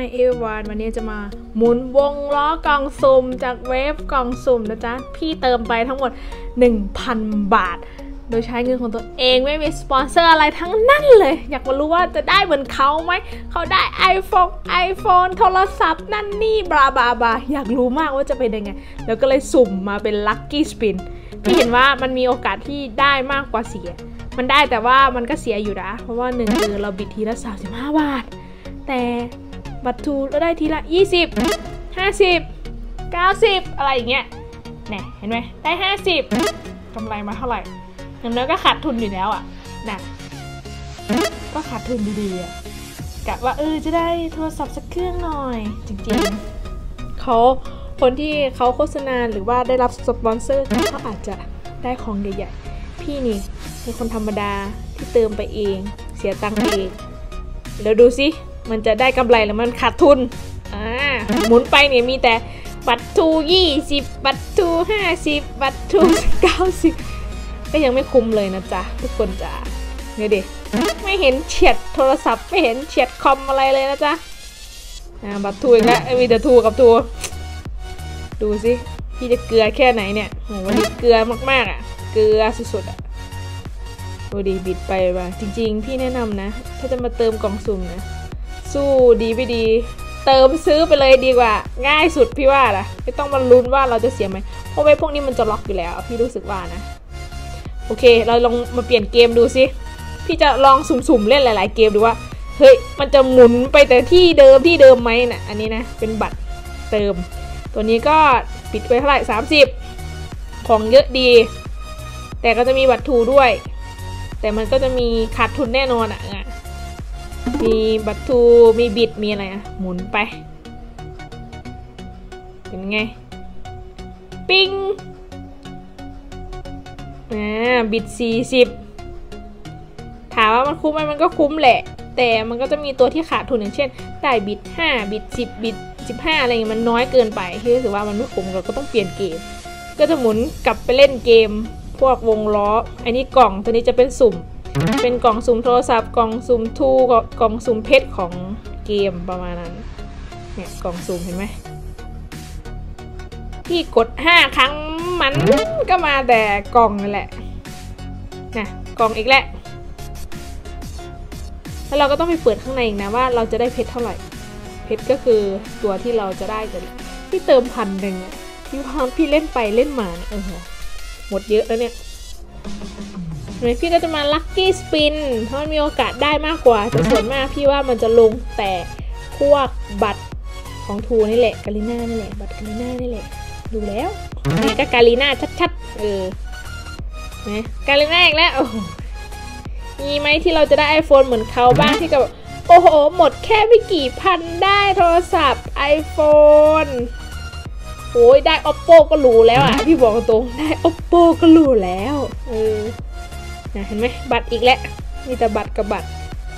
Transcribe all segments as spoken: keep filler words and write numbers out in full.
เอวานวันนี้จะมาหมุนวงล้อกล่องสุ่มจากเว็บกล่องสุ่มนะจ๊ะพี่เติมไปทั้งหมด หนึ่งพัน บาทโดยใช้เงินของตัวเองไม่มีสปอนเซอร์อะไรทั้งนั้นเลยอยากมารู้ว่าจะได้เหมือนเขาไหมเขาได้ iPhone iPhone โทรศัพท์นั่นนี่บลาบลาบลาอยากรู้มากว่าจะเป็นยังไงแล้วก็เลยสุ่มมาเป็น Lucky Spin พี่เห็นว่ามันมีโอกาสที่ได้มากกว่าเสียมันได้แต่ว่ามันก็เสียอยู่นะเพราะว่าหนึ่งคือเราบิดทีละสามสิบห้าบาทแต่บัตรทูเราได้ทีละยี่สิบ ห้าสิบ เก้าสิบอะไรอย่างเงี้ยเนี่ยเห็นไหมได้ห้าสิบกำไรมาเท่าไหร่อย่างน้อยก็ขาดทุนอยู่แล้วอ่ะนะก็ขาดทุนดีๆอ่ะกะว่าเออจะได้โทรศัพท์สักเครื่องหน่อยจริงๆเขาคนที่เขาโฆษณาหรือว่าได้รับสปอนเซอร์เขาอาจจะได้ของใหญ่ๆพี่นี่เป็นคนธรรมดาที่เติมไปเองเสียตังค์เองแล้วดูสิมันจะได้กำไรหรือมันขาดทุนอ่าหมุนไปเนี่ยมีแต่บัตรทูยี่สิบบัตรทูห้าสิบบัตรทูเก้าสิบก็ยังไม่คุ้มเลยนะจ๊ะทุกคนจ้ะเนี่ยดิไม่เห็นเฉียดโทรศัพท์ไม่เห็นเฉียดคอมอะไรเลยนะจ๊ะอ่าบัตรทูอีกแล้วมีแต่ทูกับทูดูสิพี่จะเกลือแค่ไหนเนี่ยโหวันนี้เกลือมากๆอ่ะเกลือสุดๆอ่ะดูดิบิดไปว่ะจริงๆพี่แนะนำนะถ้าจะมาเติมกล่องสุ่มนะสู้ดีไม่ดีเติมซื้อไปเลยดีกว่าง่ายสุดพี่ว่าล่ะไม่ต้องมาลุ้นว่าเราจะเสียไหมเพราะไว้พวกนี้มันจะล็อกอยู่แล้วพี่รู้สึกว่านะโอเคเราลองมาเปลี่ยนเกมดูสิพี่จะลองสุ่มๆเล่นหลายๆเกมดูว่าเฮ้ยมันจะหมุนไปแต่ที่เดิมที่เดิมไหมนะอันนี้นะเป็นบัตรเติมตัวนี้ก็ปิดไว้เท่าไหร่สามสิบของเยอะดีแต่ก็จะมีบัตรทูด้วยแต่มันก็จะมีขาดทุนแน่นอนอ่ะมีบัตรทูมีบิดมีอะไรอ่ะหมุนไปเป็นไงปิ้งอ่าบิดสี่สิบถามว่ามันคุ้มไหมมันก็คุ้มแหละแต่มันก็จะมีตัวที่ขาดทุนอย่างเช่นได้บิดห้าบิดสิบบิดสิบห้าอะไรอย่างเงี้ยมันน้อยเกินไปที่รู้สึกว่ามันไม่คุ้มเราก็ต้องเปลี่ยนเกมก็จะหมุนกลับไปเล่นเกมพวกวงล้ออันนี้กล่องตัวนี้จะเป็นสุ่มเป็นกล่องสุ่มโทรศัพท์กล่องสุ่มทูกล่องสุ่มเพชรของเกมประมาณนั้นเนี่ยกล่องสุ่มเห็นไหมพี่กดห้าครั้งมันก็มาแต่กล่องนั่นแหละนะกล่องอีกแล้วแล้วเราก็ต้องไปเปิดข้างในอีกนะว่าเราจะได้เพชรเท่าไหร่เพชรก็คือตัวที่เราจะได้กันพี่เติมพันหนึ่งพี่พามพี่เล่นไปเล่นมาเออหมดเยอะแล้วเนี่ยพี่ก็จะมาลัคกี้สปินเพราะมันมีโอกาสได้มากกว่าแต่ส่วนมากพี่ว่ามันจะลงแต่พวกบัตรของทูนี่แหละกาลิน่านี่แหละบัตรกาลิน่านี่แหละดูแล้วนี่ก็กาลิน่าชัดๆเออนะกาลิน่าอีกแล้วโอ้มีไหมที่เราจะได้ iPhone เหมือนเขาบ้างที่กับโอ้โหหมดแค่ไม่กี่พันได้โทรศัพท์ iPhone โอ้ยได้ Oppo ก็รู้แล้วอ่ะพี่บอกตรงได้ Oppo ก็รู้แล้วเออเห็นไหมบัตรอีกแล้วมีแต่บัตรกับบัตร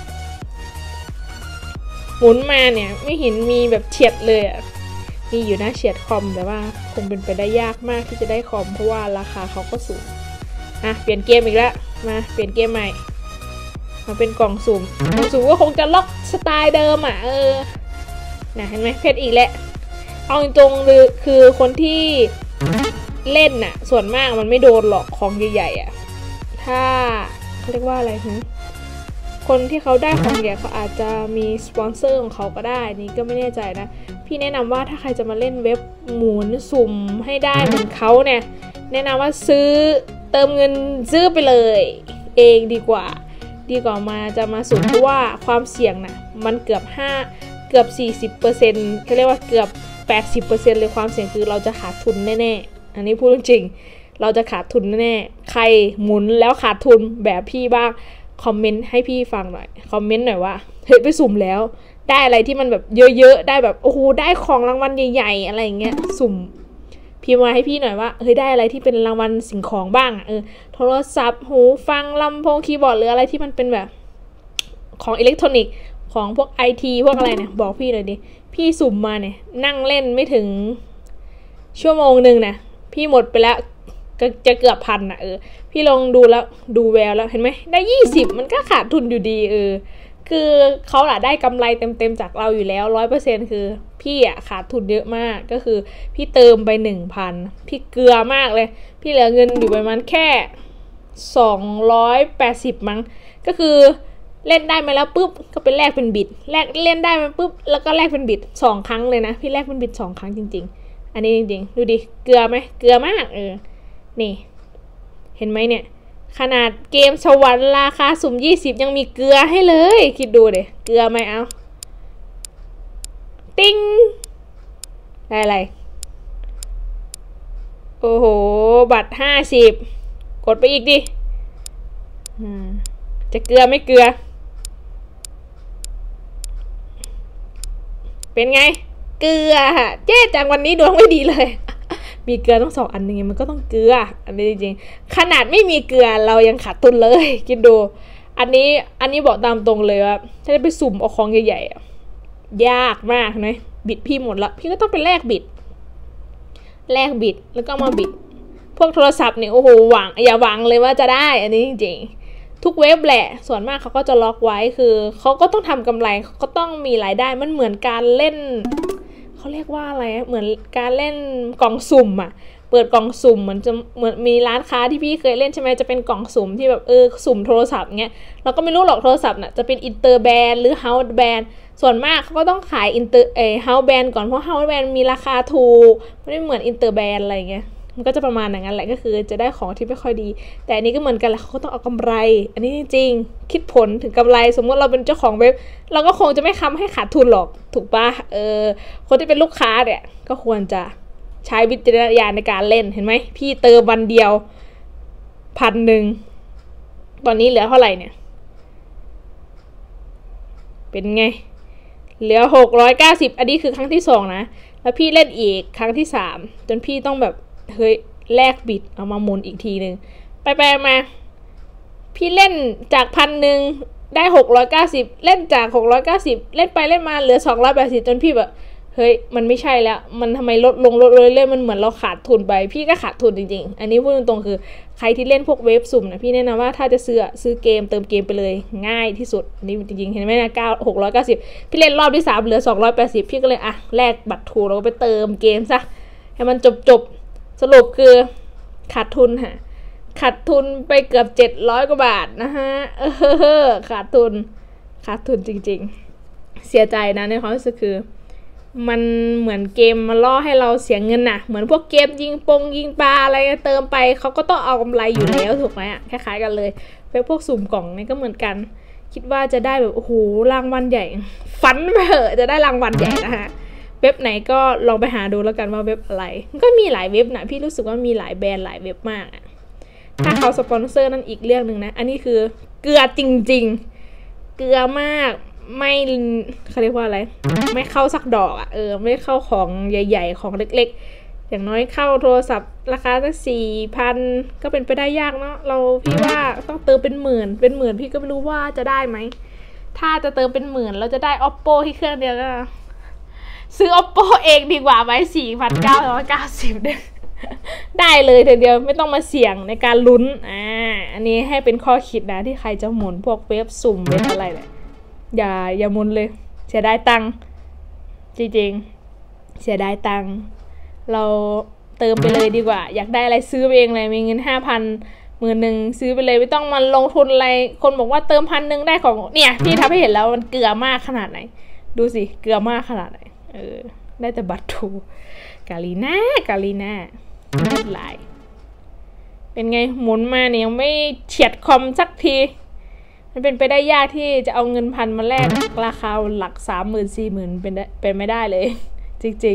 หมุนมาเนี่ยไม่เห็นมีแบบเฉียดเลยอ่ะมีอยู่นะเฉียดคอมแต่ว่าคงเป็นไปได้ยากมากที่จะได้คอมเพราะว่าราคาเขาก็สูงอ่ะเปลี่ยนเกมอีกแล้วมาเปลี่ยนเกมใหม่มาเป็นกล่องสุ่มกล่องสุ่มก็คงจะล็อกสไตล์เดิมอ่ะเออนะเห็นไหมเพชรอีกแล้วเอาตรงๆเลยคือคนที่เล่นน่ะส่วนมากมันไม่โดนหรอกของใหญ่ๆอ่ะถ้าเขาเรียกว่าอะไรนะคนที่เขาได้ของใหญ่เขาอาจจะมีสปอนเซอร์ของเขาก็ได้นี่ก็ไม่แน่ใจนะพี่แนะนำว่าถ้าใครจะมาเล่นเว็บหมุนสุ่มให้ได้เหมือนเขาเนี่ยแนะนำว่าซื้อเติมเงินซื้อไปเลยเองดีกว่าดีกว่ามาจะมาสุ่มเพราะว่าความเสี่ยงน่ะมันเกือบห้าเกือบ สี่สิบเปอร์เซ็นต์ เขาเรียกว่าเกือบ แปดสิบเปอร์เซ็นต์ เลยความเสี่ยงคือเราจะขาดทุนแน่ๆอันนี้พูดจริงเราจะขาดทุนแน่ใครหมุนแล้วขาดทุนแบบพี่บ้างคอมเมนต์ให้พี่ฟังหน่อยคอมเมนต์หน่อยว่าเฮ้ยไปสุ่มแล้วได้อะไรที่มันแบบเยอะๆได้แบบโอ้โหได้ของรางวัลใหญ่ๆอะไรอย่างเงี้ยสุ่มพิมพ์มาให้พี่หน่อยว่าเฮ้ยได้อะไรที่เป็นรางวัลสิ่งของบ้างเออโทรศัพท์หูฟังลำโพงคีย์บอร์ดหรืออะไรที่มันเป็นแบบของอิเล็กทรอนิกส์ของพวก ไอ ที พวกอะไรเนี่ยบอกพี่เลยดิพี่สุ่มมาเนี่ยนั่งเล่นไม่ถึงชั่วโมงหนึ่งนะพี่หมดไปแล้วก็จะเกือบพันอ่ะเออพี่ลองดูแล้วดูแววแล้วเห็นไหมได้ยี่สิบมันก็ขาดทุนอยู่ดีเออคือเขาอะได้กำไรเต็มๆจากเราอยู่แล้วร้อยเปอร์เซ็นต์คือพี่อะขาดทุนเยอะมากก็คือพี่เติมไปหนึ่งพันพี่เกลือมากเลยพี่เหลือเงินอยู่ประมาณแค่สองร้อยแปดสิบมั้งก็คือเล่นได้มาแล้วปุ๊บก็เป็นแลกเป็นบิตแลกเล่นได้มาปุ๊บแล้วก็แลกเป็นบิตสองครั้งเลยนะพี่แลกเป็นบิตสองครั้งจริงๆอันนี้จริงๆดูดิเกลือไหมเกลือมากเออนี่เห็นไหมเนี่ยขนาดเกมสวรรค์ราคาสุ่มยี่สิบยังมีเกลือให้เลยคิดดูเดเกลือไหมเอาติ้งได้อะไรโอ้โหบัตรห้าสิบกดไปอีกดิจะเกลือไม่เกลือเป็นไงเกลือเจ๊จังวันนี้ดวงไม่ดีเลยมีเกลือต้องสองอันยังไงมันก็ต้องเกลืออันนี้จริงๆขนาดไม่มีเกลือเรายังขาดทุนเลยคิดดูอันนี้อันนี้บอกตามตรงเลยว่าถ้าได้ไปสุ่มเอาของใหญ่ๆยากมากนะบิดพี่หมดละพี่ก็ต้องไปแลกบิดแลกบิดแล้วก็มาบิดพวกโทรศัพท์เนี่ยโอ้โหหวังอย่าหวังเลยว่าจะได้อันนี้จริงๆทุกเว็บแหละส่วนมากเขาก็จะล็อกไว้คือเขาก็ต้องทำกำไรเขาก็ต้องมีรายได้มันเหมือนการเล่นเขาเรียกว่าอะไรเหมือนการเล่นกล่องสุ่มอ่ะเปิดกล่องสุ่มเหมือนจะเหมือนมีร้านค้าที่พี่เคยเล่นใช่ไหมจะเป็นกล่องสุ่มที่แบบเออสุ่มโทรศัพท์เงี้ยเราก็ไม่รู้หรอกโทรศัพท์น่ะจะเป็นอินเตอร์แบรนด์หรือเฮาส์แบรนด์ส่วนมากเขาก็ต้องขายอินเตอร์เออเฮาส์แบรนด์ก่อนเพราะเฮาส์แบรนด์มีราคาถูกไม่เหมือนอินเตอร์แบรนด์อะไรเงี้ยมันก็จะประมาณอย่างนั้นแหละก็คือจะได้ของที่ไม่ค่อยดีแต่อันนี้ก็เหมือนกันแหละเขาก็ต้องเอากำไรอันนี้จริงๆคิดผลถึงกำไรสมมติเราเป็นเจ้าของเว็บเราก็คงจะไม่ทำให้ขาดทุนหรอกถูกปะเออคนที่เป็นลูกค้าเนี่ยก็ควรจะใช้วิจารณญาณในการเล่นเห็นไหมพี่เติมวันเดียวพันหนึ่งตอนนี้เหลือเท่าไหร่เนี่ยเป็นไงเหลือหกร้อยเก้าสิบอันนี้คือครั้งที่สองนะแล้วพี่เล่นอีกครั้งที่สามจนพี่ต้องแบบเฮ้ยแลกบิตเอามาหมุนอีกทีหนึ่งไปไปมาพี่เล่นจากพันหนึ่งได้หกร้อยเก้าสิบเล่นจากหกร้อยเก้าสิบเล่นไปเล่นมาเหลือสองร้อยแปดสิบจนพี่แบบเฮ้ยมันไม่ใช่แล้วมันทำไมลดลงลดเลยเรื่อยมันเหมือนเราขาดทุนไปพี่ก็ขาดทุนจริงๆอันนี้พูดตรงๆคือใครที่เล่นพวกเว็บสุ่มนะพี่แนะนำว่าถ้าจะซื้อซื้อเกมเติมเกมไปเลยง่ายที่สุดอันนี้จริงๆเห็นไหมนะเก้าหกร้อยเก้าสิบพี่เล่นรอบที่สามเหลือสองร้อยแปดสิบพี่ก็เลยอ่ะแลกบัตรทูแล้วก็ไปเติมเกมซะให้มันจบจบสรุปคือขาดทุนฮะขาดทุนไปเกือบเจ็ดร้อยกว่าบาทนะฮะเออขาดทุนขาดทุนจริงๆเสียใจนะในความรู้สึกคือมันเหมือนเกมมาล่อให้เราเสียเงินน่ะเหมือนพวกเกมยิงปงยิงปลาอะไรเติมไปเขาก็ต้องเอากำไรอยู่แล้วถูกไหมอ่ะคล้ายๆกันเลยไปพวกสุ่มกล่องนี่ก็เหมือนกันคิดว่าจะได้แบบโอ้โหรางวัลใหญ่ฝันไปเถอะจะได้รางวัลใหญ่นะฮะเว็บไหนก็ลองไปหาดูแล้วกันว่าเว็บอะไรก็มีหลายเว็บนะพี่รู้สึกว่ามีหลายแบรนด์หลายเว็บมากอ่ะถ้าเขาสปอนเซอร์นั่นอีกเรื่องหนึ่งนะอันนี้คือเกลือจริงๆเกลือมากไม่เขาเรียกว่าอะไรไม่เข้าสักดอกอ่ะเออไม่เข้าของใหญ่ๆของเล็กๆอย่างน้อยเข้าโทรศัพท์ราคาตั้งสี่พันก็เป็นไปได้ยากเนาะเราพี่ว่าต้องเติมเป็นหมื่นเป็นหมื่นพี่ก็ไม่รู้ว่าจะได้ไหมถ้าจะเติมเป็นหมื่นเราจะได้ oppo ที่เครื่องเดียวก็ซื้อ oppo เองดีกว่าไว้สี่พันเก้าร้อยเก้าสิบได้เลยทีเดียวไม่ต้องมาเสี่ยงในการลุ้นอ่าอันนี้ให้เป็นข้อคิดนะที่ใครจะหมุนพวกเว็บสุ่มเว็บอะไรเนี่ยอย่าอย่ามุนเลยเสียดายตังค์จริงๆเสียดายตังค์เราเติมไปเลยดีกว่าอยากได้อะไรซื้อเองเลยมีเงินห้าพันหมื่นหนึ่งซื้อไปเลยไม่ต้องมาลงทุนอะไรคนบอกว่าเติมพันหนึ่งได้ของเนี่ยพี่ทำให้เห็นแล้วมันเกลือมากขนาดไหนดูสิเกลือมากขนาดไหนเออได้แต่บัตรทูกาลีน่ากาลีน่าไม่เป็นไรเป็นไงหมุนมาเนี่ยยังไม่เฉียดคอมสักทีมันเป็นไปได้ยากที่จะเอาเงินพันมาแลกราคาหลักสามหมื่นสี่หมื่นเป็นเป็นไม่ได้เลยจริง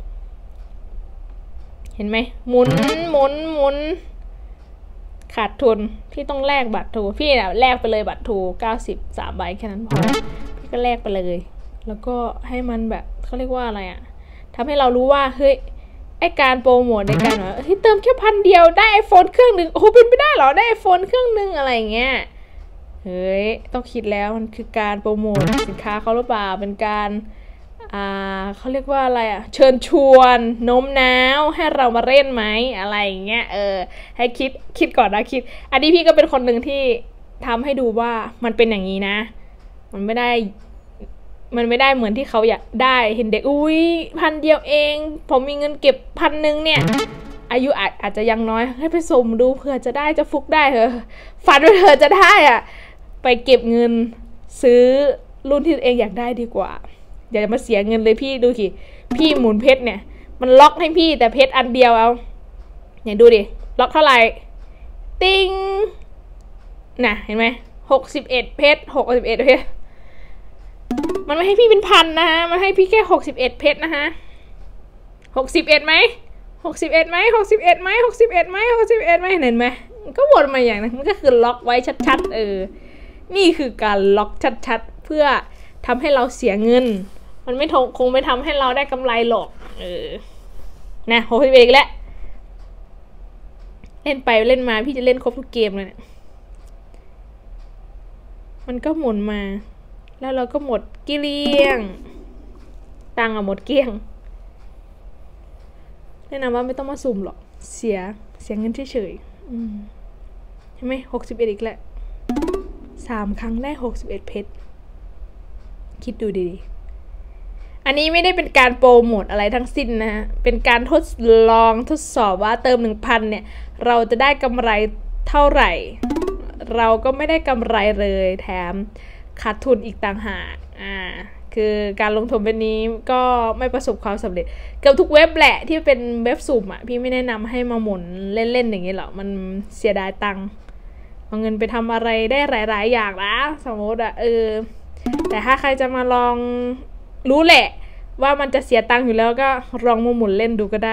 ๆเห็นไหมหมุนหมุนหมุนขาดทุนพี่ต้องแลกบัตรทูพี่เนี่ยแลกไปเลยบัตรทูเก้าสิบสามใบแค่นั้นพอพี่ก็แลกไปเลยแล้วก็ให้มันแบบเขาเรียกว่าอะไรอะทำให้เรารู้ว่าเฮ้ยไอการโปรโมทในการว่าเฮ้ยเติมแค่พันเดียวได้ไอโฟนเครื่องหนึ่งโอ้โหเป็นไปได้เหรอได้ไอโฟนเครื่องหนึ่งอะไรเงี้ยเฮ้ยต้องคิดแล้วมันคือการโปรโมทสินค้าเขาหรือเปล่าเป็นการอ่าเขาเรียกว่าอะไรอ่ะเชิญชวนโน้มน้าวให้เรามาเล่นไหมอะไรอย่างเงี้ยเออให้คิดคิดก่อนนะคิดอันนี้พี่ก็เป็นคนหนึ่งที่ทำให้ดูว่ามันเป็นอย่างนี้นะมันไม่ได้มันไม่ได้เหมือนที่เขาอยากได้เห็นเด็กอุ้ยพันเดียวเองผมมีเงินเก็บพันหนึ่งเนี่ยอายุอาจอาจจะยังน้อยให้ไปสุ่มดูเผื่อจะได้จะฟุกได้เถอะฝันว่าเธอจะได้อ่ะไปเก็บเงินซื้อรุ่นที่ตัวเองอยากได้ดีกว่าอย่ามาเสียเงินเลยพี่ดูสิพี่หมุนเพชรเนี่ยมันล็อกให้พี่แต่เพชรอันเดียวเอาเนี่ยดูดิล็อกเท่าไหร่ติ้งน่ะเห็นไหมหกสิบเอ็ดเพชรหกสิบเอ็ดเพชรมันไม่ให้พี่เป็นพันนะฮะมันให้พี่แค่หกสิบเอ็ดเพชรนะฮะหกสิบเอ็ดไหมหกสิบเอ็ดไหมหกสิบเอ็ดไหมหกสิบเอ็ดไหมหกสิบเอ็ดไหมเห็นไหมก็วนมาอย่างนั้นมันก็คือล็อกไว้ชัดๆเออนี่คือการล็อกชัดๆเพื่อทำให้เราเสียเงินมันไม่คงไม่ทำให้เราได้กำไรหรอกเออนะหกสิบเอ็ดแล้วเล่นไปเล่นมาพี่จะเล่นครบทุกเกมเลยเนี่ยมันก็หมุนมาแล้วเราก็หมดเกลี้ยงตังค์อะหมดเกลี้ยงแนะนำว่าไม่ต้องมาสุ่มหรอกเสียเสียเงินเฉยๆใช่ไหมหกสิบเอ็ดอีกแล้วสามครั้งได้หกสิบเอ็ดเพชรคิดดูดีๆอันนี้ไม่ได้เป็นการโปรโมทอะไรทั้งสิ้นนะฮะเป็นการทดลองทดสอบว่าเติม หนึ่งพัน เนี่ยเราจะได้กำไรเท่าไหร่เราก็ไม่ได้กำไรเลยแถมขาดทุนอีกต่างหากอ่าคือการลงทุนแบบนี้ก็ไม่ประสบความสำเร็จเกือบทุกเว็บแหละที่เป็นเว็บสุ่มอ่ะพี่ไม่แนะนำให้มาหมุนเล่นๆอย่างนี้หรอกมันเสียดายตังค์เอาเงินไปทำอะไรได้หลายๆอย่างนะสมมติอ่ะเออแต่ถ้าใครจะมาลองรู้แหละว่ามันจะเสียตังค์อยู่แล้วก็ลองมาหมุนเล่นดูก็ได้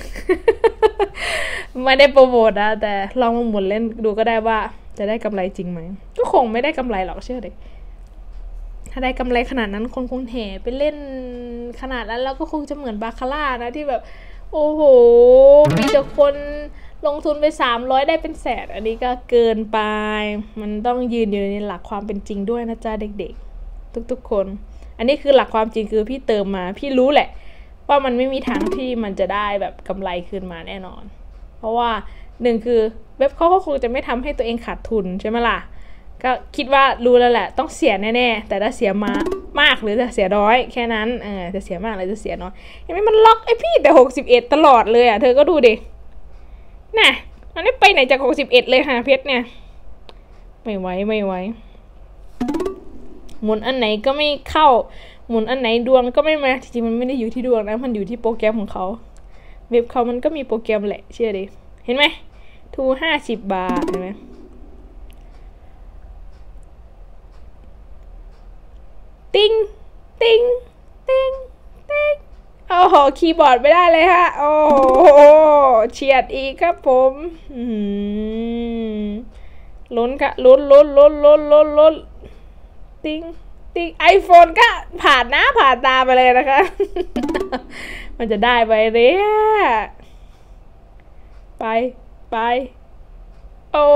ไม่ได้โปรโมทนะแต่ลองมาหมุนเล่นดูก็ได้ว่าจะได้กำไรจริงไหมก็คงไม่ได้กำไรหรอกเชื่อเลยถ้าได้กำไรขนาดนั้นคนคงแห่ไปเล่นขนาดนั้นแล้วก็คงจะเหมือนบาคาร่านะที่แบบโอ้โหมีแต่คนลงทุนไปสามร้อยได้เป็นแสนอันนี้ก็เกินไปมันต้องยืนอยู่ในหลักความเป็นจริงด้วยนะจ๊ะเด็กๆทุกๆคนอันนี้คือหลักความจริงคือพี่เติมมาพี่รู้แหละว่ามันไม่มีทางที่มันจะได้แบบกำไรคืนมาแน่นอนเพราะว่าหนึ่งคือเว็บเขาก็คงจะไม่ทำให้ตัวเองขาดทุนใช่ไหมล่ะก็คิดว่ารู้แล้วแหละต้องเสียแน่ๆแต่ถ้าเสียมามากหรือจะเสียน้อยแค่นั้นเออจะเสียมากหรือจะเสียน้อยเห็นไหมมันล็อกไอพี่แต่หกสิบเอ็ดตลอดเลยอ่ะเธอก็ดูดิน่ะมันไม่ไปไหนจากหกสิบเอ็ดเลยค่ะเพชรเนี่ยไม่ไหวไม่ไหวหมุนอันไหนก็ไม่เข้าหมุนอันไหนดวงก็ไม่มาจริงๆมันไม่ได้อยู่ที่ดวงนะมันอยู่ที่โปรแกรมของเขาเว็บเขามันก็มีโปรแกรมแหละเชื่อดิเห็นไหมทูห้าสิบบาทเห็นไหมติ้งติ้งติ้งติ้งโอ้โหคีย์บอร์ดไม่ได้เลยฮะโอ้โหเฉียดอีกครับผมลุ้นค่ะลุ้นลุ้นลุ้นลุ้นลุ้นลุ้นติ้งติ้งไอโฟนก็ผ่านหน้าผ่านตาไปเลยนะคะมันจะได้ไปเลยไปไปโอ้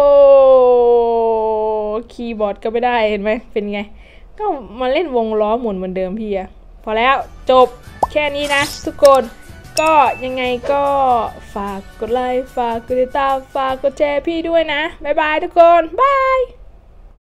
คีย์บอร์ดก็ไม่ได้เห็นไหมเป็นไงก็มาเล่นวงล้อหมุนเหมือนเดิมพี่อะพอแล้วจบแค่นี้นะทุกคนก็ยังไงก็ฝากกดไลค์ฝากกดติดตามฝากกดแชร์พี่ด้วยนะบ๊ายบายทุกคนบาย